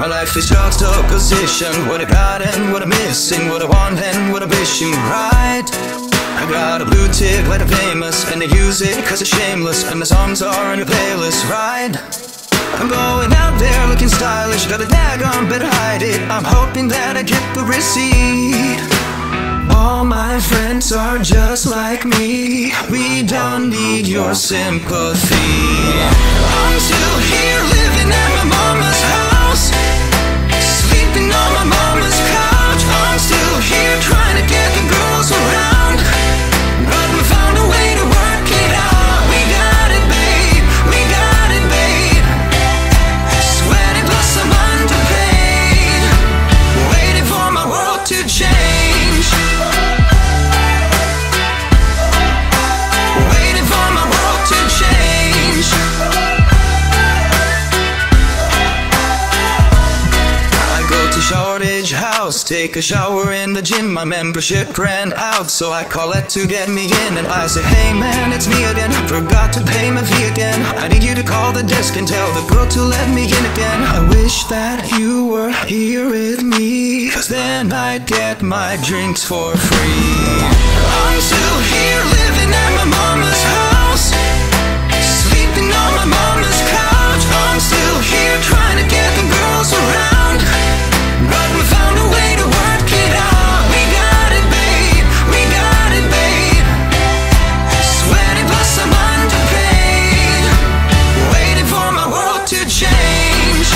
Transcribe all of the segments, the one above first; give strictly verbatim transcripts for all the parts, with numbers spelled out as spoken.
My life is juxtaposition. What I got and what I'm missing, what I want and what I'm wishing, right? I got a blue tick like I'm famous, and I use it cause it's shameless, and the songs are on your playlist, right? I'm going out there looking stylish, got a tag on, better hide it. I'm hoping that I get the receipt. All my friends are just like me, we don't need your sympathy. I'm still here living at my mama's house, sleeping on my mama's couch. I'm still here trying to get the girls around, but we found a way to work it out. We got it, babe, we got it, babe. Sweating plus I'm underpaid, waiting for my world to change. Waiting for my world to change. I go to Shortage House, take a shower in the gym. My membership ran out, so I call it to get me in. And I say, hey man, it's me again, forgot to pay my fee again. I need you to call the desk and tell the girl to let me in again. I wish that you were here with me, cause then I'd get my drinks for free. I'm still here living at my mama's house, sleeping on my mama's couch. I'm still here trying to get the girls around, but we found a way to work it out. We got it, babe, we got it, babe. Sweating plus I'm underpaid, waiting for my world to change.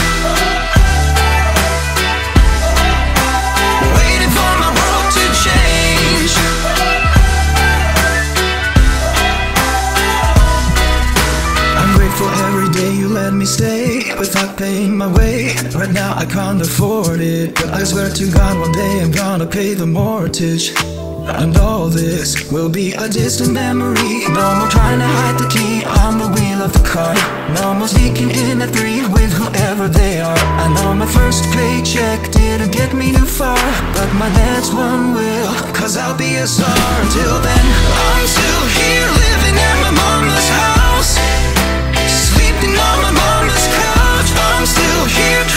Waiting for my world to change. I'm grateful every day you let me stay without paying my way. Right now I can't afford it, but I swear to God one day I'm gonna pay the mortgage. And all this will be a distant memory. No more trying to hide the key on the wheel of the car. No more sneaking in at three with whoever they are. I know my first paycheck didn't get me too far, but my next one will, cause I'll be a star. Until then, I'm still here living at my mama's house, sleeping on my mama's couch. I'm still here